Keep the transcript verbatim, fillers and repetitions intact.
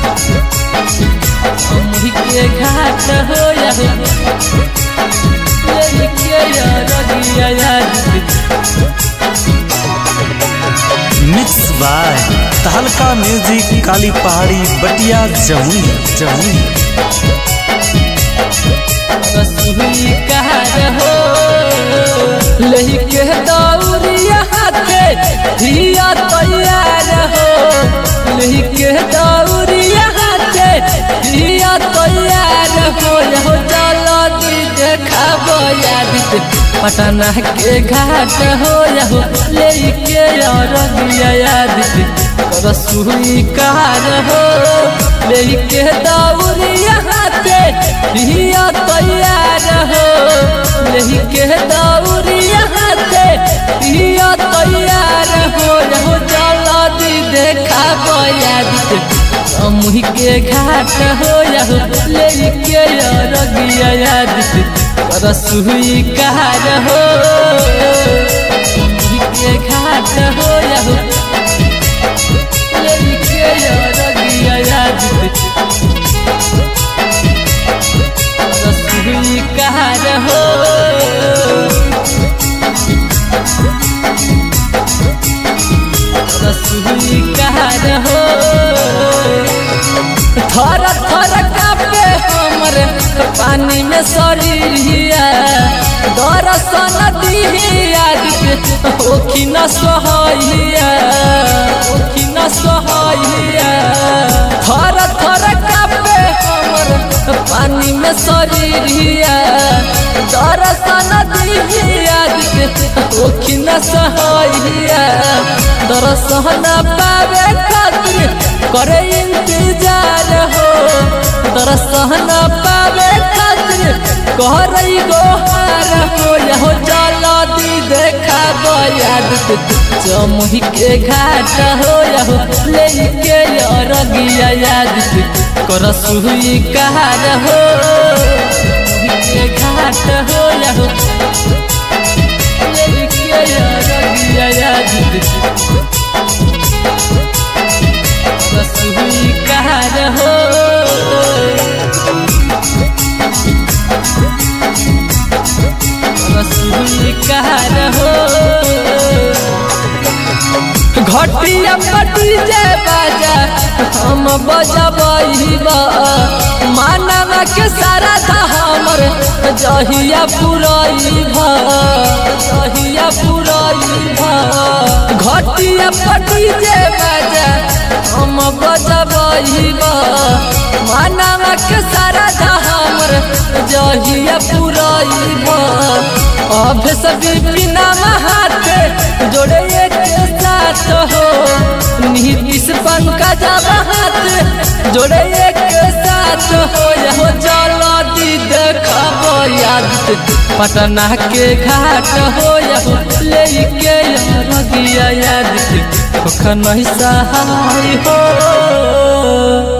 जमुई के घाट हो मिक्स बाय तहलका म्यूजिक काली पहाड़ी बटिया जमुई जमुई रसुई कार हो लेके दौरिया हाथे धिया तैयार हो लेके दौरिया हाथे धिया तैयार हो हो चलो दी देखाबो याद पटना के घाट हो लेके रगिया याद रसुई कार हो लेके दौरिया हाथे धिया तैयार हो लेके दौरिया हाथे धिया तैयार हो हो चलो दी देखाबो याद जमुई के घाट हो लेके रगिया याद रसुई कार हो जमुई के घाट हो लेके रगिया याद रसुई कार हो रसुई कार हो थर थर कापे हमर पानी में शरीरिया दर्शन दिहिया ओखी न सोहैया ओखी न सोहैया थर थर कापे हमर पानी में शरीरिया दर्शन दिहिया ओखी न सोहैया दर्शन पावे खातिर करे इंतजार हो दर्शन पावे खातिर करे गोहार हो हो चलो दी देखाबो याद जमुई के घाट हो लेके रगिया याद रसुई कार हो जमुई के घाट हो लेके रगिया याद रसुई कार हो रसुई कार हो घटिया पटी जे बाजा हम बजबा मानवा के सारा था हमर जहिया पुरई भा जहिया पुरई भा घटिया पटी जे बाजा हम बजबा मानवा के सारा था हमर जहिया पुरई भा अब सभी बिना हाथ जोड़े एक साथ हो नीतीश पंकज हाथ जोड़े एक साथ हो हो चलो दी देखाबो याद पटना के घाट हो लेके रगिया याद नहीं सहाय हो।